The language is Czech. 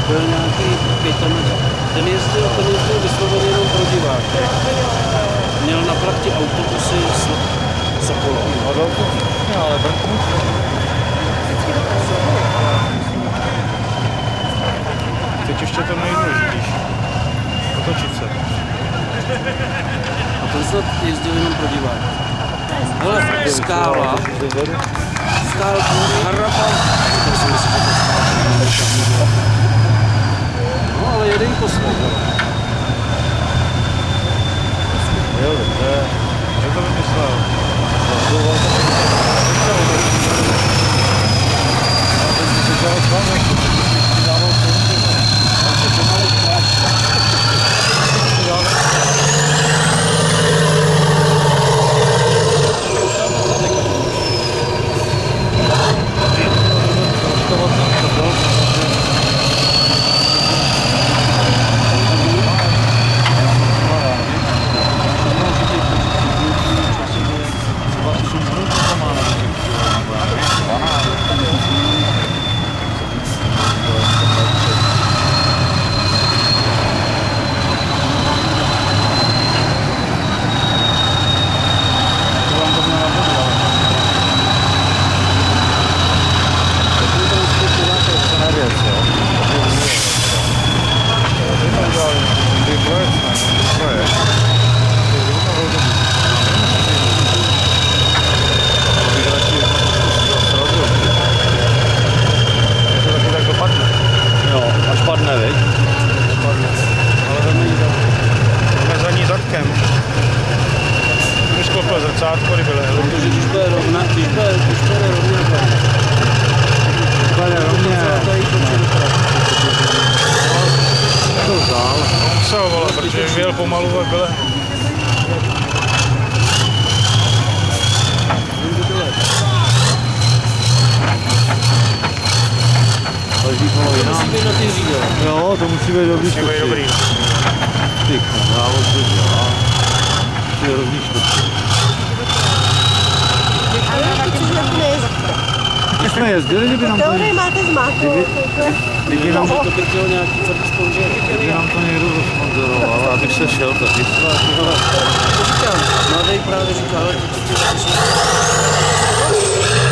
Byl nějaký pětometr. Ten jezdil vysloveně jenom pro diváky. Měl na prachtě autobusy s Sokolou. Ale Brnku teď ještě to nejdůležitější. Otočit se. A ten snad jezdil jenom pro diváky. Hele, skála. Skál, harapa. No, ale jeden poslední. Jo, dobře. Jak to vymyslel? Zrcátko, kdyby lehlo. Protože když bude rovna, když bude rovně, bude rovně. To vzal. Musel, vole, protože vyjel pomalu a byle. Leží polovina. To musí být na ty řídel. Jo, to musí být dobrý štoci. Dobrý. Ty závod to dělá. Ty je rovný štoci. Když jsme jezdili, kdyby nám to... Teorie máte zmáknout. Kdyby nám to chtěl nějaký tvrdý sponžer. Kdyby nám to někdo zasponzoroval, abych se šel taky. To říkám, mladej právě říká, ale to